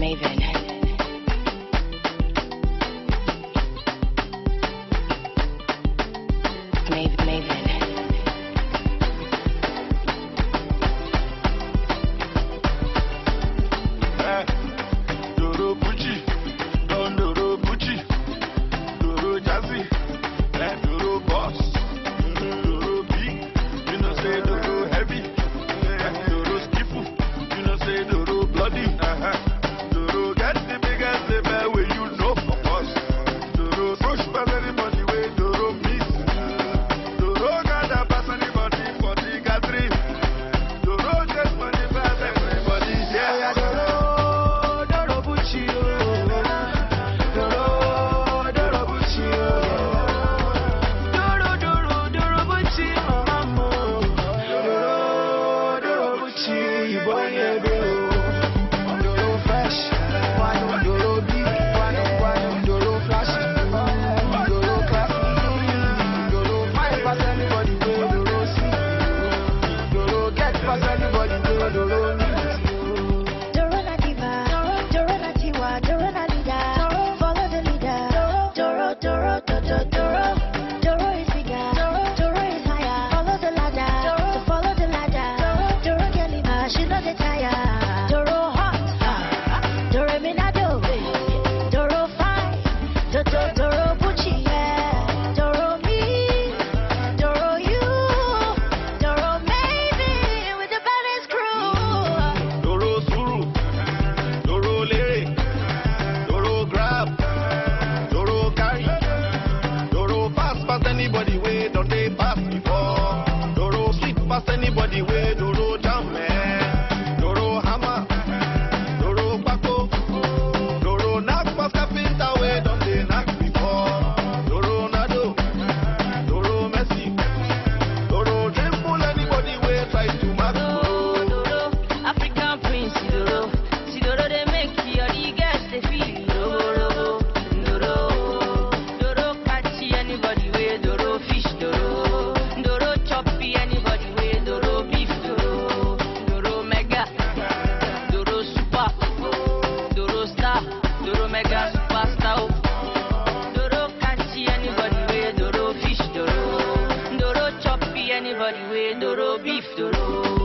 Mavin. Mavin. Dorobucci, Don Dorobucci, Doro Jazzy, Doro Boss, Doro Big, you know say Doro Heavy, Doro Skiffle, you know say Doro Bloody, Doro get the biggest label where you know of us, Doro push pass anybody way Doro miss, Doro gather pass anybody for the gathering, Doro just money pass everybody, yeah, Dorobucci, yeah. Doro me, Doro you, Doro Mavin with the baddest crew. Doro Suru, Doro Lere, Doro Grab, Doro Carry, Doro Pass past anybody way, don't they pass before? Doro Sweep past anybody way, Doro Jam man, Doro Hammer, Doro Bako, Doro Knock past Capinta way, don't they knock before? Doro Nado, Doro Messi, Doro Dribble anybody way, try to mark. Doro, African Prince, Doro. See Doro, they make you the guests, they feel Doro. Doro catchy anybody way, Doro fish, Doro. Doro choppy anybody way, Doro beef, Doro. Doro mega, Doro super, Doro star, Doro mega superstar. Doro catchy anybody way, Doro fish, Doro. Doro choppy anybody way, Doro beef, Doro.